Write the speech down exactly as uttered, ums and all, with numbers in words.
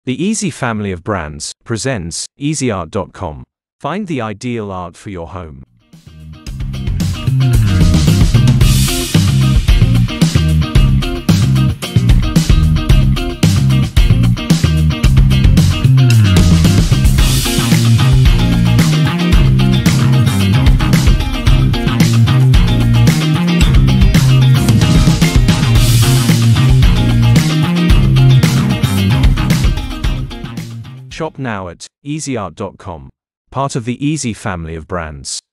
The Easy family of brands presents easy art dot com. Find the ideal art for your home. Shop now at easy art dot com, part of the Easy family of brands.